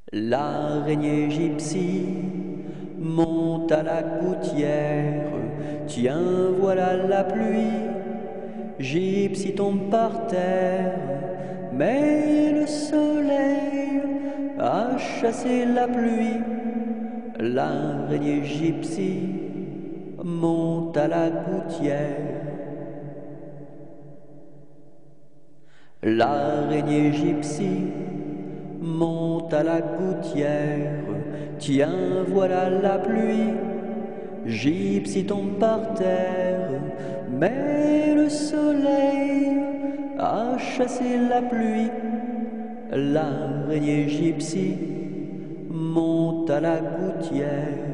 L'araignée gypsy monte à la gouttière. Tiens, voilà la pluie. Gypsy tombe par terre, mais le soleil a chassé la pluie. L'araignée gypsy monte à la gouttière. L'araignée gypsy monte à la gouttière. Tiens, voilà la pluie. Gypsy tombe par terre, mais le soleil a chassé la pluie. L'araignée gypsy monte à la gouttière.